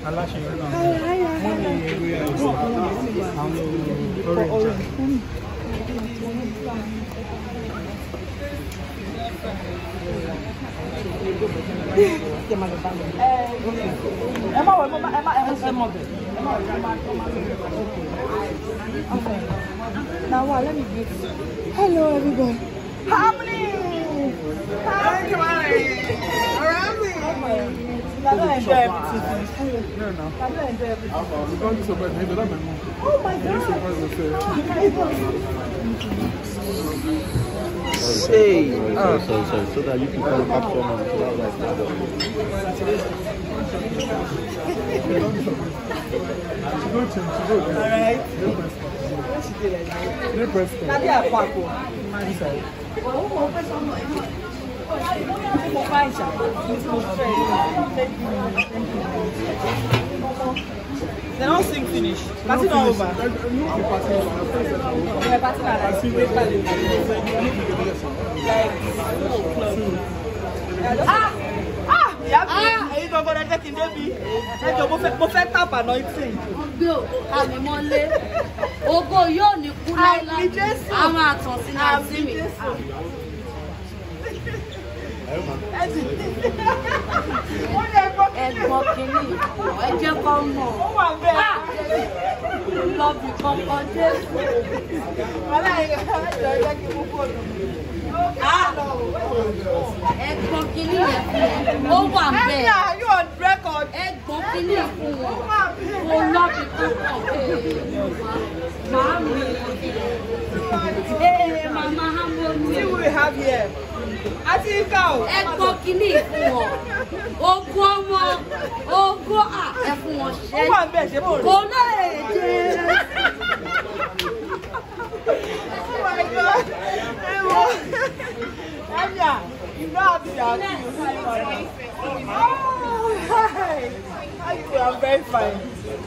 Alaseyori náà. Wọ́n ní ewé àìsàn àwọn orange. Now what? Let me greet you. Hello, everybody. Harmony. Hi, come on. Around me. I don't enjoy everything. No. I don't enjoy everything. I'm going to surprise me, but I'm Oh my God. Say, sorry, so that you can come back from Alright. What she did like that? Daddy, I pack one. They don't sing finish. Party not over. Yeah, party not you don't go to get in baby. Mo fẹ́ tap anointing. Ogo yóò ní kú láíláí. Àwọn àtàn sí náà sí mi. Ẹ̀gbọ́n kìíní, ẹ jẹ́ kó mọ̀. Lọ́bì kankan Jésù. Ẹ̀gbọ́n kìíní yẹn fún wọn. Ó wà bẹ́ẹ̀. Ẹ̀gbọ́n kìíní fún wọn. Mo lọ́bì kankan. Màámi. Mama Hamoni. See what we have here. Adeyinka. Ẹ̀gbọ́n kìíní fún wọn. Ogún ọmọ, ogún ẹ fún wọn ṣe. Ó wà bẹ́ẹ̀ ṣe mọ̀ rí. Kò náà èdè. Oh my God. Anya, you know how to be happy. Oh, hi. How you doing? I'm very fine.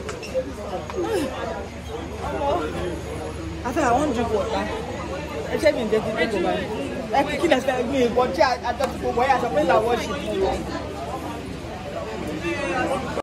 I think I want to drink water. I tell me to drink water. I think that's me, but I don't know why I suppose I wash it.